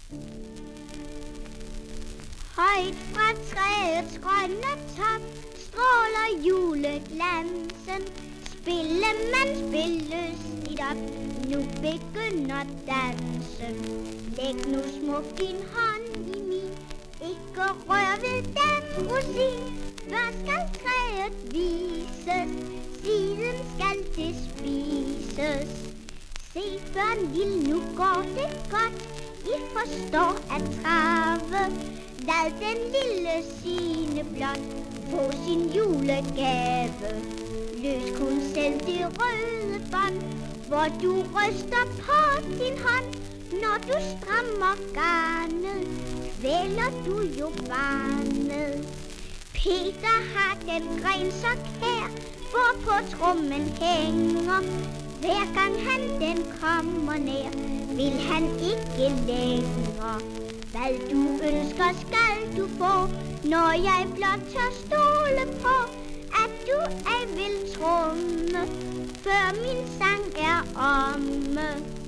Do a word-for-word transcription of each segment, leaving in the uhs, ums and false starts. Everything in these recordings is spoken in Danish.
Højt fra træets grønne top stråler juleglansen. Spillemand spil lystigt op, nu begynder dansen. Læg nu smukt din hånd i min, ikke rør ved den rosin. Først skal træet vises, siden skal det spises. Se børn lille, nu går det godt, I forstår at trave. Lad den lille Signe blot få sin julegave. Løs kun selv det røde bånd, hvor du ryster på din hånd. Når du strammer garnet, kvæler du jo barnet. Peter har den gren så kær, hvor på trommen hænger. Hver gang han den kommer nær, vil han ikke længere. Hvad du ønsker skal du få, når jeg blot tør stole på, at du ej vil tromme, før min sang er omme.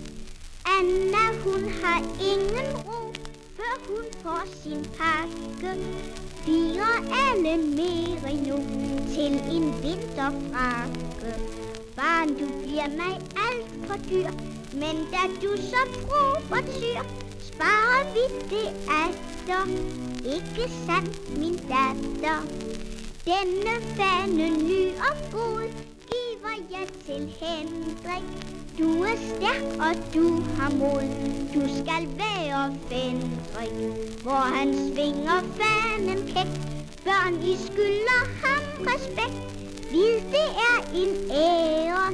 Anna, hun har ingen ro, før hun får sin pakke. Fire alle merino til en vinterfrakke. Barn, du bliver mig alt for dyr, men da du så probert syr, sparer vi det atter. Ikke sandt, min datter? Denne fane ny og god giver jeg til Hendrik. Du er stærk, og du har mod. Du skal være Fendrik, hvor han svinger fanen kæk. Børn, I skylder ham respekt. Vid, det er en ære,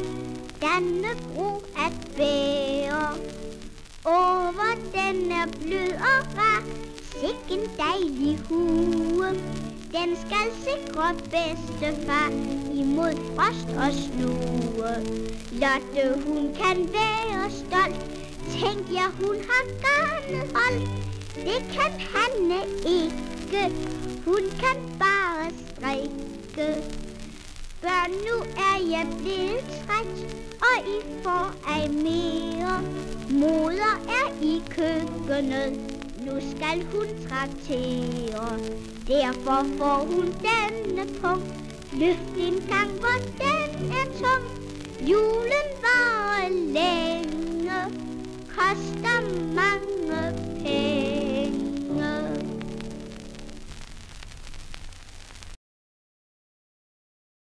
Dannebro at bære. Åh, hvor den er blød og rar, sikke en dejlig hue. Den skal sikre bedstefar imod frost og snue. Lotte, hun kan være stolt, tænk jer, hun har garnet holdt. Det kan Hanne ikke, hun kan bare strikke. Børn, nu er jeg blevet træt, og I får ej mere. Moder er i køkkenet, nu skal hun traktere. Derfor får hun denne punkt. Løft en gang, hvor den er tung. Jule